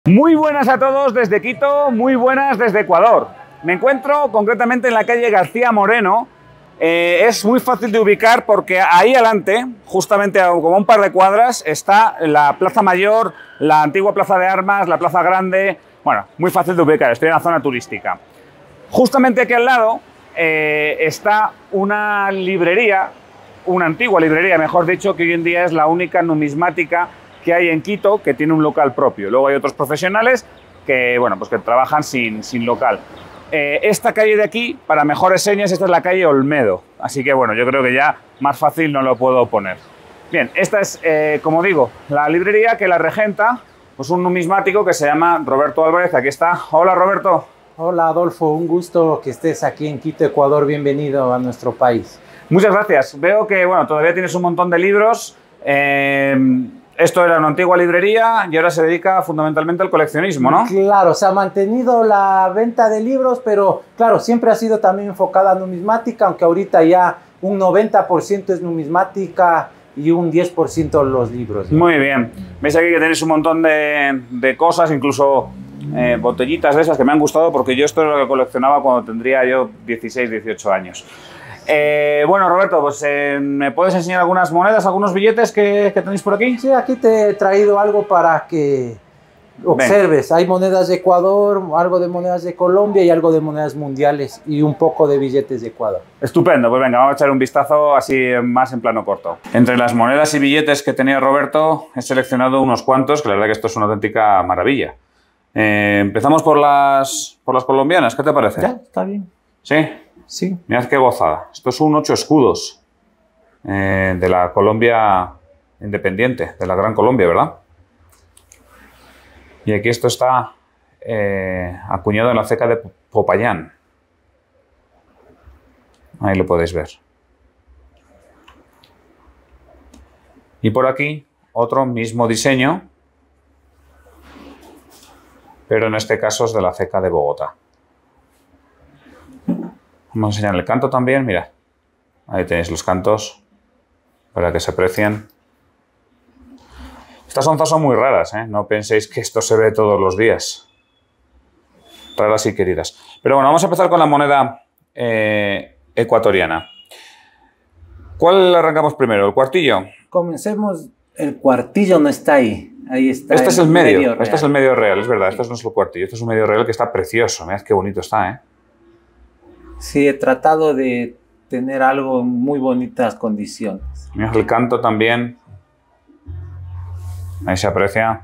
Muy buenas a todos desde Quito, muy buenas desde Ecuador. Me encuentro concretamente en la calle García Moreno. Es muy fácil de ubicar porque ahí adelante, justamente como un par de cuadras, está la Plaza Mayor, la antigua Plaza de Armas, la Plaza Grande. Bueno, muy fácil de ubicar, estoy en la zona turística. Justamente aquí al lado está una librería, una antigua librería, mejor dicho, que hoy en día es la única numismática que hay en Quito, que tiene un local propio. Luego hay otros profesionales que, bueno, pues que trabajan sin local. Esta calle de aquí, para mejores señas, esta es la calle Olmedo. Así que, bueno, yo creo que ya más fácil no lo puedo poner. Bien, esta es, como digo, la librería que la regenta pues un numismático que se llama Roberto Álvarez. Aquí está. Hola, Roberto. Hola, Adolfo. Un gusto que estés aquí en Quito, Ecuador. Bienvenido a nuestro país. Muchas gracias. Veo que, bueno, todavía tienes un montón de libros. Esto era una antigua librería y ahora se dedica fundamentalmente al coleccionismo, ¿no? Claro, se ha mantenido la venta de libros, pero claro, siempre ha sido también enfocada a numismática, aunque ahorita ya un 90% es numismática y un 10% los libros, ¿no? Muy bien. Veis aquí que tenéis un montón de cosas, incluso botellitas de esas que me han gustado porque yo esto es lo que coleccionaba cuando tendría yo 16, 18 años. Bueno, Roberto, pues ¿me puedes enseñar algunas monedas, algunos billetes que tenéis por aquí? Sí, aquí te he traído algo para que observes. Ven. Hay monedas de Ecuador, algo de monedas de Colombia y algo de monedas mundiales y un poco de billetes de Ecuador. Estupendo, pues venga, vamos a echar un vistazo así más en plano corto. Entre las monedas y billetes que tenía Roberto, he seleccionado unos cuantos, que la verdad que esto es una auténtica maravilla. Empezamos por las colombianas, ¿qué te parece? Ya, está bien. ¿Sí? Sí. Mirad qué gozada. Estos son 8 escudos de la Colombia independiente, de la Gran Colombia, ¿verdad? Y aquí esto está acuñado en la ceca de Popayán. Ahí lo podéis ver. Y por aquí otro mismo diseño, pero en este caso es de la ceca de Bogotá. Vamos a enseñar el canto también, mirad. Ahí tenéis los cantos para que se aprecien. Estas onzas son muy raras, ¿eh? No penséis que esto se ve todos los días. Raras y queridas. Pero bueno, vamos a empezar con la moneda ecuatoriana. ¿Cuál arrancamos primero? ¿El cuartillo? Comencemos. El cuartillo no está ahí. Ahí está. Este es el medio. Este es el medio real, es verdad. Sí. Esto no es el cuartillo. Este es un medio real que está precioso. Mirad qué bonito está, ¿eh? Sí, he tratado de tener algo en muy bonitas condiciones. Mirad el canto también. Ahí se aprecia.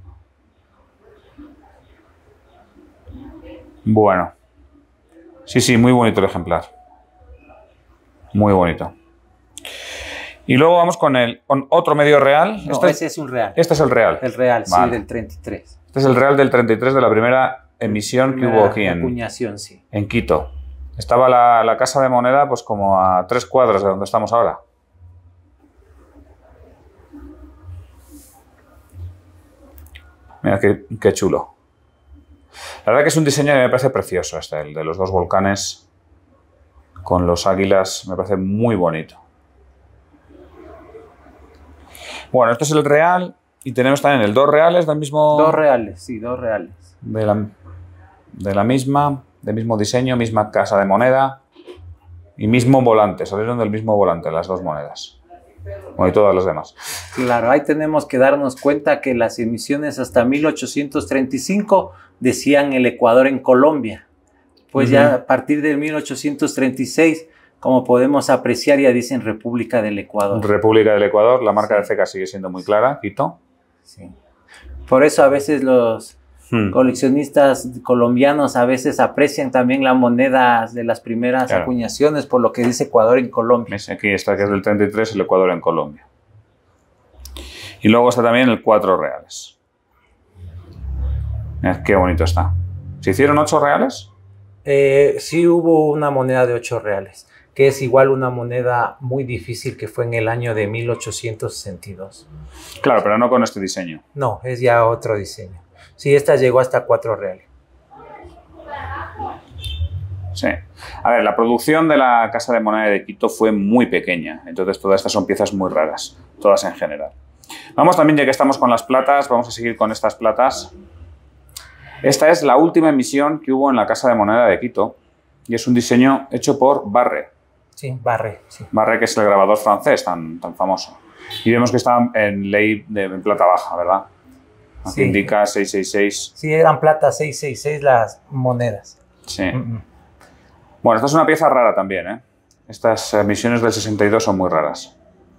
Bueno. Sí, muy bonito el ejemplar. Muy bonito. Y luego vamos con otro medio real. No, ese es un real. Este es el real. El real, vale. Sí, del 33. Este es el real del 33 de la primera emisión que hubo aquí acuñación, sí. En Quito. Estaba la casa de moneda pues como a 3 cuadras de donde estamos ahora. Mira qué chulo. La verdad que es un diseño que me parece precioso este, el de los 2 volcanes con los águilas, me parece muy bonito. Bueno, este es el real y tenemos también el 2 reales del mismo... 2 reales, sí, 2 reales. Del mismo diseño, misma casa de moneda y mismo volante, salieron del mismo volante las 2 monedas. Como y todas las demás. Claro, ahí tenemos que darnos cuenta que las emisiones hasta 1835 decían el Ecuador en Colombia. Pues ya a partir de 1836, como podemos apreciar, ya dicen República del Ecuador. República del Ecuador, la marca de ceca sigue siendo muy clara, Quito. Sí. Por eso a veces los coleccionistas colombianos a veces aprecian también las monedas de las primeras acuñaciones por lo que dice Ecuador en Colombia. Aquí está, que es del 33, el Ecuador en Colombia. Y luego está también el 4 reales. Mirad qué bonito está. ¿Se hicieron 8 reales? Sí hubo una moneda de 8 reales, que es igual una moneda muy difícil que fue en el año de 1862. Claro, pero no con este diseño. No, es ya otro diseño. Sí, esta llegó hasta 4 reales. Sí. A ver, la producción de la Casa de Moneda de Quito fue muy pequeña. Entonces todas estas son piezas muy raras. Todas en general. Vamos también, ya que estamos con las platas, vamos a seguir con estas platas. Esta es la última emisión que hubo en la Casa de Moneda de Quito y es un diseño hecho por Barre. Sí, Barre. Sí. Barre, que es el grabador francés tan famoso. Y vemos que está en ley en plata baja, ¿verdad? Aquí Sí. indica 666. Sí, eran plata 666 las monedas. Sí. Bueno, esta es una pieza rara también, ¿eh? Estas emisiones del 62 son muy raras.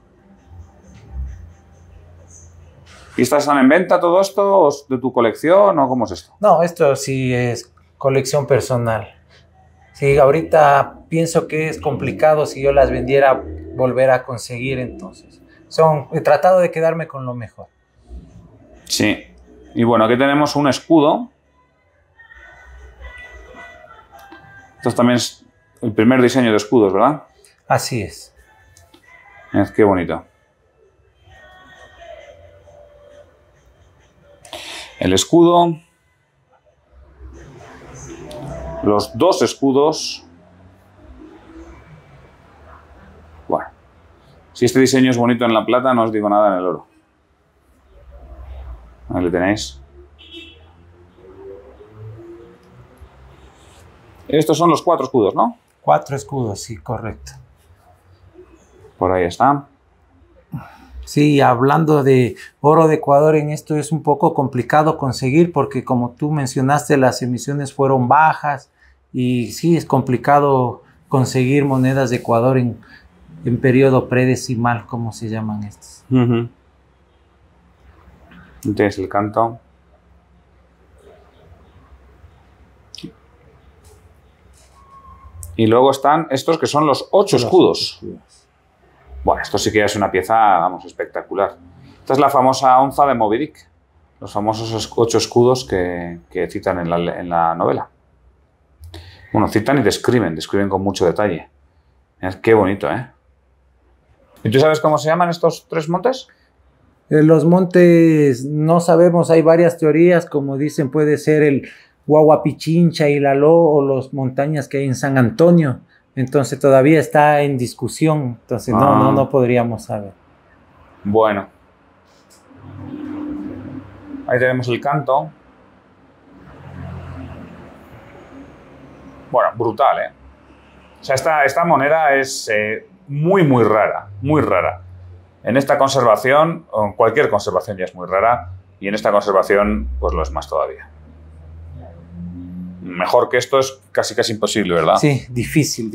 ¿Y estas están en venta, todo esto, o de tu colección, o cómo es esto? No, esto sí es colección personal. Sí, ahorita pienso que es complicado si yo las vendiera volver a conseguir, entonces. He tratado de quedarme con lo mejor. Sí. Y bueno, aquí tenemos un escudo. Esto también es el primer diseño de escudos, ¿verdad? Así es. Mirad qué bonito. El escudo. Los dos escudos. Bueno, si este diseño es bonito en la plata, no os digo nada en el oro. Ahí lo tenéis. Estos son los 4 escudos, ¿no? 4 escudos, sí, correcto. Por ahí está. Sí, hablando de oro de Ecuador, en esto es un poco complicado conseguir porque como tú mencionaste, las emisiones fueron bajas y sí, es complicado conseguir monedas de Ecuador en periodo predecimal, como se llaman estos. Tienes el canto. Y luego están estos que son los 8 escudos. Bueno, esto sí que es una pieza, vamos, espectacular. Esta es la famosa onza de Moby Dick. Los famosos 8 escudos que citan en la novela. Bueno, citan y describen con mucho detalle. Mirad qué bonito, ¿eh? ¿Y tú sabes cómo se llaman estos 3 montes? Los montes no sabemos, hay varias teorías, como dicen, puede ser el Huahuapichincha y Laló o las montañas que hay en San Antonio. Entonces todavía está en discusión, entonces no podríamos saber. Bueno. Ahí tenemos el canto. Bueno, brutal, ¿eh? O sea, esta moneda es muy rara, muy rara. En esta conservación, o en cualquier conservación ya es muy rara, y en esta conservación pues lo es más todavía. Mejor que esto es casi imposible, ¿verdad? Sí, difícil.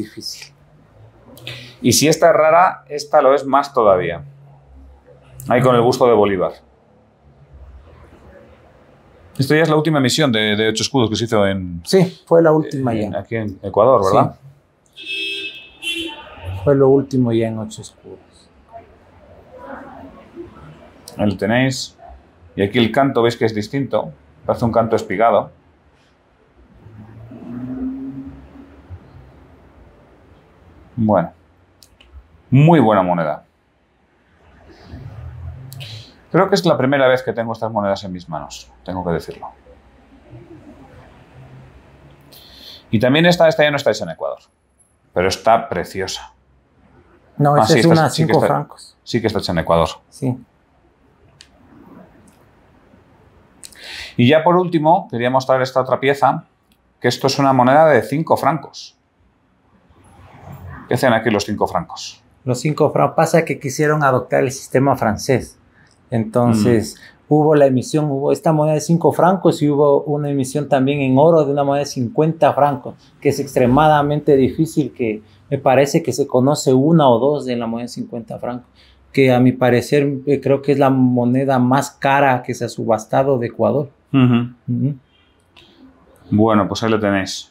Y si esta es rara, esta lo es más todavía. Ahí con el busto de Bolívar. Esto ya es la última emisión de 8 escudos que se hizo en... Sí, fue la última ya. Aquí en Ecuador, ¿verdad? Sí. Fue lo último ya en 8 escudos. Ahí lo tenéis. Y aquí el canto, veis que es distinto. Parece un canto espigado. Bueno. Muy buena moneda. Creo que es la primera vez que tengo estas monedas en mis manos, tengo que decirlo. Y también esta ya no está hecha en Ecuador, pero está preciosa. No, esa es una 5 francos. Sí que está hecha en Ecuador. Sí. Y ya por último, quería mostrar esta otra pieza, que esto es una moneda de 5 francos. ¿Qué hacen aquí los 5 francos? Los 5 francos, pasa que quisieron adoptar el sistema francés. Entonces hubo la emisión, hubo esta moneda de 5 francos y hubo una emisión también en oro de una moneda de 50 francos, que es extremadamente difícil, que me parece que se conoce una o dos de la moneda de 50 francos, que a mi parecer creo que es la moneda más cara que se ha subastado de Ecuador. Bueno, pues ahí lo tenéis.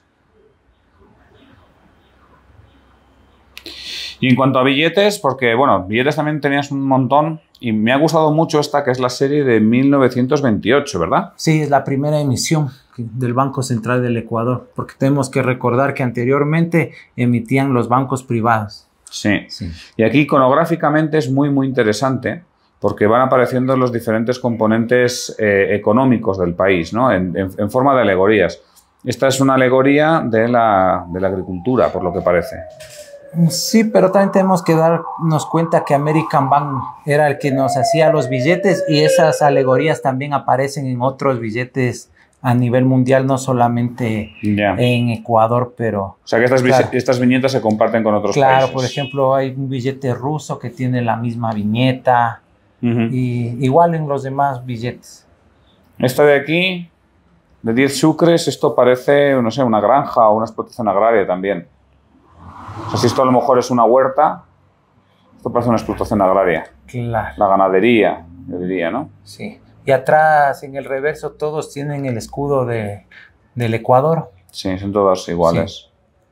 Y en cuanto a billetes, porque, bueno, billetes también tenías un montón y me ha gustado mucho esta, que es la serie de 1928, ¿verdad? Sí, es la primera emisión del Banco Central del Ecuador, porque tenemos que recordar que anteriormente emitían los bancos privados. Sí. Y aquí iconográficamente es muy interesante, porque van apareciendo los diferentes componentes económicos del país, ¿no? En forma de alegorías. Esta es una alegoría de la agricultura, por lo que parece. Sí, pero también tenemos que darnos cuenta que American Bank era el que nos hacía los billetes y esas alegorías también aparecen en otros billetes a nivel mundial, no solamente en Ecuador, pero... O sea que estas viñetas se comparten con otros países. Claro, por ejemplo, hay un billete ruso que tiene la misma viñeta, y igual en los demás billetes. Esta de aquí, de 10 sucres, esto parece, no sé, una granja o una explotación agraria también. O sea, si esto a lo mejor es una huerta, esto parece una explotación agraria. Claro. La ganadería, yo diría, ¿no? Sí. Y atrás, en el reverso, todos tienen el escudo del Ecuador. Sí, son todas iguales.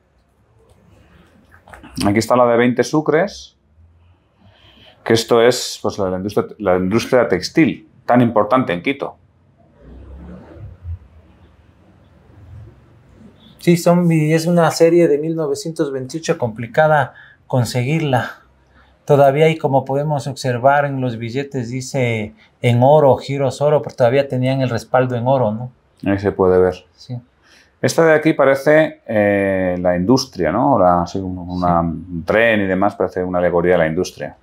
Sí. Aquí está la de 20 sucres, que esto es pues, la industria textil, tan importante en Quito. Sí, es una serie de 1928 complicada conseguirla. Todavía hay, como podemos observar en los billetes, dice en oro, giros oro, pero todavía tenían el respaldo en oro, ¿no? Ahí se puede ver. Sí. Esta de aquí parece la industria, ¿no? Un tren y demás, parece una alegoría de la industria.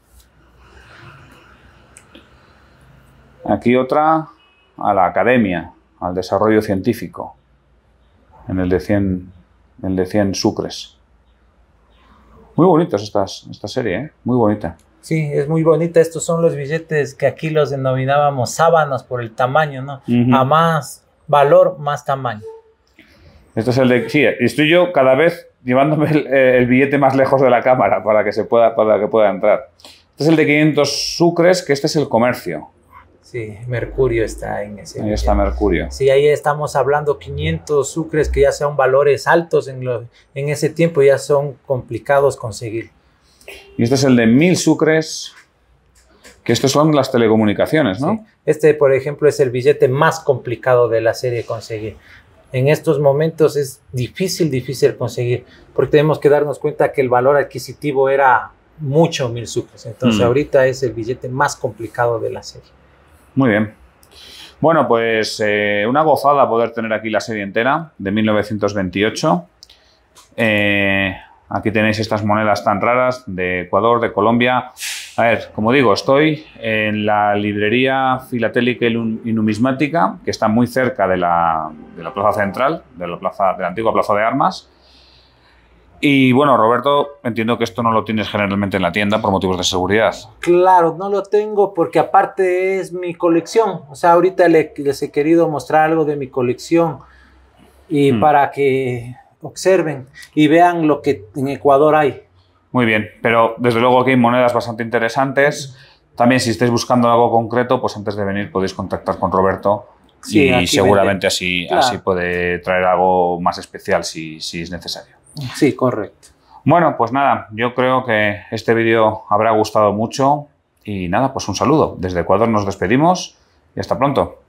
Aquí otra a la academia, al desarrollo científico, en el de 100 sucres. Muy bonitas esta serie, ¿eh? Muy bonita. Sí, es muy bonita. Estos son los billetes que aquí los denominábamos sábanas por el tamaño, ¿no? A más valor, más tamaño. Este es el de... Sí, estoy yo cada vez llevándome el billete más lejos de la cámara para que pueda entrar. Este es el de 500 sucres, que este es el comercio. Sí, Mercurio está en ese. Ahí está Mercurio. Sí, ahí estamos hablando 500 sucres que ya son valores altos en ese tiempo, ya son complicados conseguir. Y este es el de 1000 sucres, que estos son las telecomunicaciones, ¿no? Sí. Este, por ejemplo, es el billete más complicado de la serie conseguir. En estos momentos es difícil conseguir, porque tenemos que darnos cuenta que el valor adquisitivo era mucho 1000 sucres. Entonces ahorita es el billete más complicado de la serie. Muy bien. Bueno, pues una gozada poder tener aquí la serie entera de 1928. Aquí tenéis estas monedas tan raras de Ecuador, de Colombia. A ver, como digo, estoy en la librería filatélica y numismática, que está muy cerca de la plaza central, de la antigua plaza de armas. Y bueno, Roberto, entiendo que esto no lo tienes generalmente en la tienda por motivos de seguridad. Claro, no lo tengo porque aparte es mi colección. O sea, ahorita les he querido mostrar algo de mi colección y para que observen y vean lo que en Ecuador hay. Muy bien, pero desde luego aquí hay monedas bastante interesantes. También si estáis buscando algo concreto, pues antes de venir podéis contactar con Roberto y seguramente así puede traer algo más especial si es necesario. Sí, correcto. Bueno, pues nada, yo creo que este vídeo habrá gustado mucho y nada, pues un saludo. Desde Ecuador nos despedimos y hasta pronto.